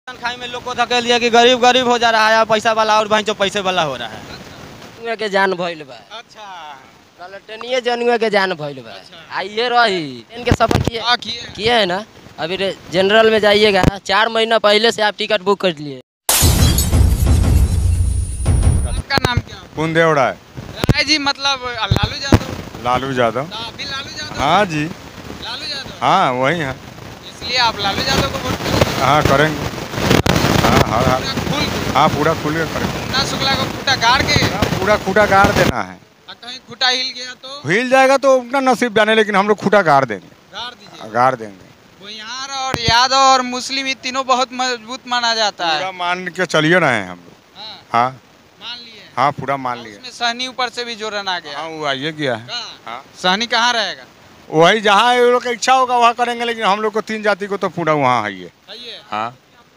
खाई में लोग को धकेल दिया कि गरीब गरीब हो जा रहा है, पैसा वाला और भाई जो पैसे वाला हो रहा है। जनुआ के जान भइल बा। अच्छा ललटनिए जनुआ के जान भइल बा। आइए रही इनके सफर किए है ना। अभी जनरल में जाइएगा, 4 महीना पहले से आप टिकट बुक कर लिए। आपका नाम क्या? कुंदेवड़ा है। राय जी मतलब लालू यादव। लालू यादव। अभी लालू यादव। हाँ जी। लालू यादव। हाँ वही है। इसलिए आप लालू यादव को वोट करेंगे? हाँ करेंगे। हाँ हाँ हाँ हाँ पूरा खुल के करेंगे। मुन्ना शुक्ला को खूटा गाड़ के? पूरा खूटा गाड़ देना है। कहीं खूटा हिल गया तो? हिल जाएगा तो उनका नसीब जाने, लेकिन हम लोग खूटा गाड़ देंगे। गाड़ दीजिए। गाड़ देंगे। भुइयार और यादव और मुस्लिम ये तीनों बहुत मजबूत माना जाता है। पूरा मान के चलिए रहे हैं हम लोग। हाँ मान लिए। हाँ पूरा मान लिए। उसमें सहनी ऊपर से भी जोरन आ गया। हाँ वो आइए गया है। हाँ सहनी कहाँ रहेगा? वही जहाँ ये लोग का इच्छा होगा वहाँ करेंगे, लेकिन हम लोग को 3 जाति को तो पूरा वहाँ है ये। हाँ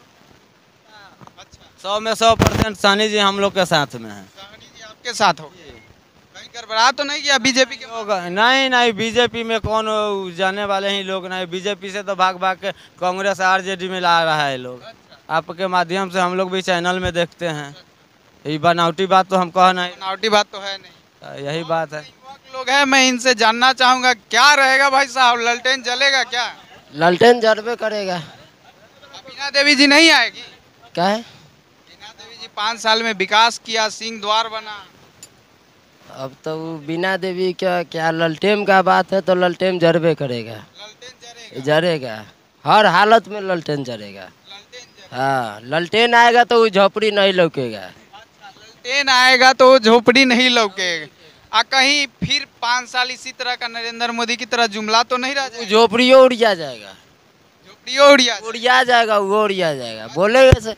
100 में 100% सहनी जी हम लोग के साथ में है। सहनी जी आपके साथ हो? कहीं गड़बड़ा तो नहीं किया बीजेपी के लोग? नहीं बीजेपी में कौन जाने वाले ही लोग नहीं। बीजेपी से तो भाग भाग के कांग्रेस आरजेडी में ला रहा है लोग। आपके माध्यम से हम लोग भी चैनल में देखते हैं। ये बनावटी बात तो हम कह नहीं। बनावटी बात तो है नहीं, यही बात है। लोग हैं, मैं इनसे जानना चाहूंगा क्या रहेगा भाई साहब, ललटेन जलेगा क्या? ललटेन जलबे करेगा। बीना देवी जी नहीं आएगी? क्या है? बीना देवी जी 5 साल में विकास किया, सिंह द्वार बना। अब तो बिना देवी क्या ललटेन का बात है तो ललटेन जरबे करेगा। ललटेन जरेगा, हर हालत में ललटेन जरेगा। हाँ ललटेन आएगा तो वो झोपड़ी नहीं लौकेगा। ललटेन आएगा तो वो झोपड़ी नहीं लौकेगा। कहीं फिर 5 साल इसी तरह का नरेंद्र मोदी की तरह जुमला तो नहीं रह जाएगा? झोपड़ियों उड़िया जाएगा। झोपड़ियों उड़िया जाएगा, वो उड़िया जाएगा। बोलेगा से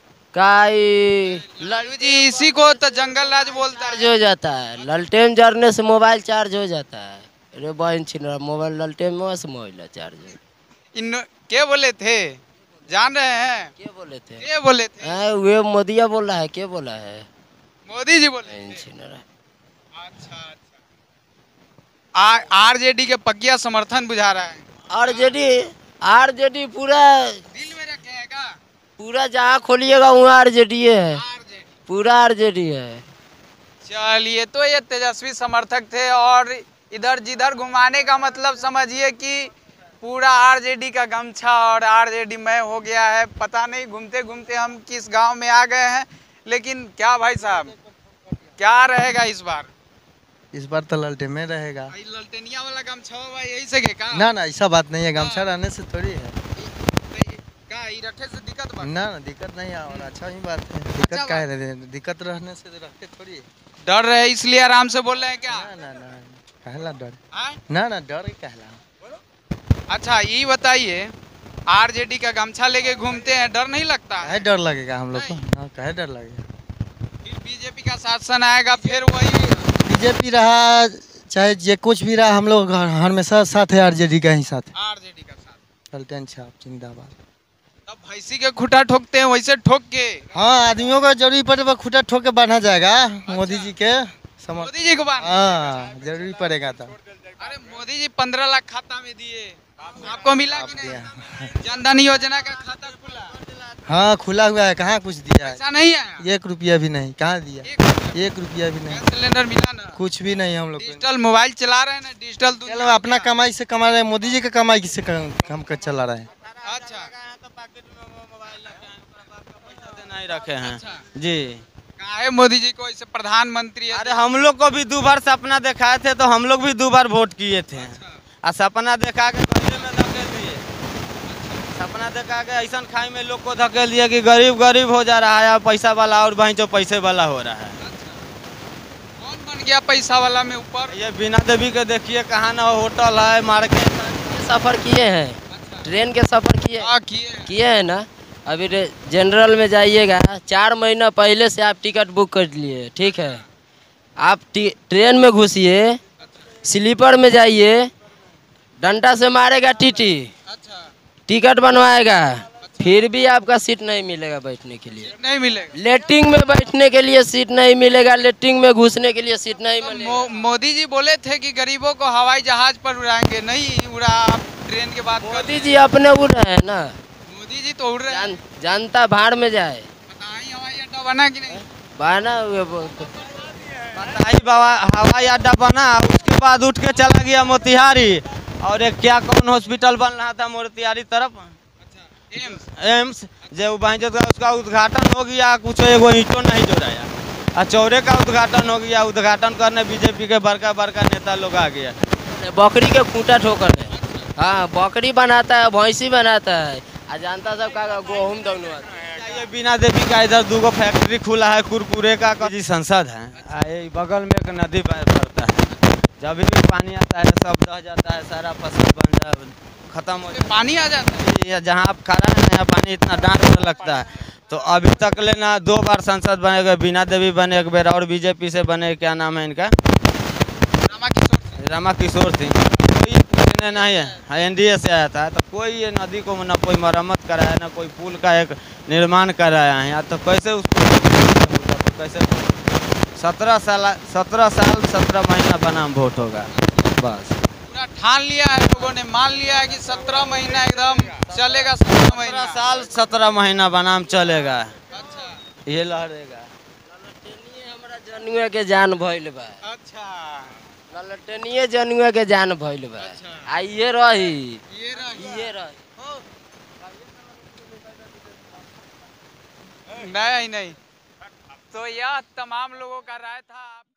लालू जी इसी को तो जंगल राज बोलता है। चार्ज हो जाता है, ललटेन जरने से मोबाइल चार्ज हो जाता है। अरे बहन छिन मोबाइल ललटेन में से मोबाइल चार्ज। इन क्या बोले थे जान रहे हैं? क्या बोले थे? क्या बोले थे? वे मोदिया बोला है। क्या बोला है? मोदी जी बोले। अच्छा आरजेडी के पक्किया समर्थन बुझा रहा है। आरजेडी पूरा दिल में रखेगा। पूरा जहाँ खोलिएगा वहाँ आरजेडी है। पूरा आरजेडी है। चलिए तो ये तेजस्वी समर्थक थे और इधर जिधर घुमाने का मतलब समझिए कि पूरा आरजेडी का गमछा और आरजेडी में हो गया है। पता नहीं घूमते घूमते हम किस गांव में आ गए हैं, लेकिन क्या भाई साहब क्या रहेगा इस बार? इस बार तो ललटेन में रहेगा। ललटेनिया वाला गमछा हुआ यही से का? ना ऐसा बात नहीं है, गमछा रहने से थोड़ी है। रखे से दिक्कत बात? ना दिक्कत नहीं है और अच्छा ही बात है। दिक्कत क्या है? दिक्कत रहने से रखते थोड़ी है। डर रहे इसलिए आराम से बोल रहे हैं क्या? ना कहला डर। ना डर कहला। अच्छा ये बताइए आरजेडी का गमछा लेके घूमते हैं, डर नहीं लगता है? डर लगेगा हम लोग को। हाँ कहे डर लगेगा। फिर बीजेपी का शासन आएगा फिर वही बीजेपी रहा चाहे जे कुछ भी रहा, हम लोग हमेशा साथ है आरजेडी का ही साथ। आरजेडी का साथ। ललटेन छाप जिंदाबाद। तब भैंसी के खुटा ठोकते हैं वैसे ठोक के। हाँ आदमियों को जरूरी पड़े तो खुटा ठोक के बांधा जाएगा। मोदी जी के मोदी जी को हाँ जरूरी पड़ेगा तो। अरे मोदी जी 15 लाख खाता में दिए, आपको मिला कि नहीं? जनधन योजना का खाता खुला? हाँ खुला हुआ है। कहाँ कुछ दिया है? ऐसा नहीं है? 1 रुपया भी नहीं। कहाँ दिया? 1 रुपया भी नहीं। सिलेंडर मिला ना? कुछ भी नहीं। हम लोग डिजिटल मोबाइल चला रहे हैं ना, डिजिटल चलो अपना कमाई से कमा रहे हैं। मोदी जी का कमाई से हम कर चला रहे हैं। अच्छा नहीं रखे हैं जी। काहे मोदी जी को ऐसे प्रधानमंत्री? अरे हम लोग को भी 2 बार सपना दिखाए थे तो हम लोग भी 2 बार वोट किए थे। और सपना दिखा के गरीब में धकेल दिए। सपना दिखा के ऐसा खाई में लोग को धकेल दिया कि गरीब गरीब हो जा रहा है, पैसा वाला और भाई जो पैसे वाला हो रहा है। कौन बन गया पैसा वाला में ऊपर? ये बिना देवी के देखिए कहाँ ना होटल है, मार्केट। सफर किए हैं, ट्रेन के सफर किए हैं ना। अभी जनरल में जाइएगा, 4 महीना पहले से आप टिकट बुक कर लिए। ठीक है, आप ट्रेन में घुसिए, स्लीपर में जाइए, डंडा से मारेगा टीटी। टिकट बनवाएगा, फिर भी आपका सीट नहीं मिलेगा बैठने के लिए। नहीं मिलेगा। लेटिंग में बैठने के लिए सीट नहीं मिलेगा, लेटिंग में घुसने के लिए सीट नहीं मिलेगा। मोदी जी बोले थे कि गरीबों को हवाई जहाज पर उड़ाएंगे, नहीं उड़ा। आप ट्रेन के बात मोदी जी अपने उड़ रहे हैं ना। मोदी जी तो उड़ रहे हैं। जनता भाड़ में जाए। बताइए हवाई अड्डा बना कि नहीं? बना बताई बाबा हवाई अड्डा बना, उसके बाद उठ के चला गया मोतिहारी, और एक क्या कौन हॉस्पिटल बन रहा था मोतिहारी तरफ, एम्स, जो भाई उसका उद्घाटन हो गया, कुछ एगो ईंटों नहीं जोड़ाया, और चौरे का उद्घाटन हो गया। उद्घाटन करने बीजेपी के बड़का बड़का नेता लोग आ गया। बकरी के खूंटा ठोकर है। हाँ, बकरी बनाता है, भैंसी बनाता है, आ जानता सब का गेहूँ दोनों आता है। ये बीना देवी का इधर 2 फैक्ट्री खुला है कुरकुरे का जी संसद है, बगल में एक नदी पड़ता है, जब भी पानी आता है सब दह जाता है, सारा फसल बन जा खत्म हो जाता पानी आ जाता है। है। जहाँ आप खड़ा है यहाँ पानी इतना डांट लगता है। तो अभी तक लेना 2 बार संसद बनेगा, बीना देवी बने एक बार, और बीजेपी से बने, क्या नाम है इनका, रमा किशोर सिंह। कोई ने नहीं है, एनडीए से आया था, तो कोई ये नदी को न कोई मरम्मत कराया, न कोई पुल का एक निर्माण कराया है यहाँ। तो कैसे उसको कैसे 17 साल 17 महीना बनाम वोट होगा बस। पूरा ठान लिया है लोगों ने, मान लिया है कि 17 महीना एकदम चलेगा। 17 महीना 17 साल 17 महीना बनाम चलेगा। अच्छा ये लहरेगा। हमरा जनुआ के जान भइल बा। अच्छा ललटनिए जनुआ के जान भइल बा। आ ये रही ये रही। नहीं तो यह तमाम लोगों का राय था।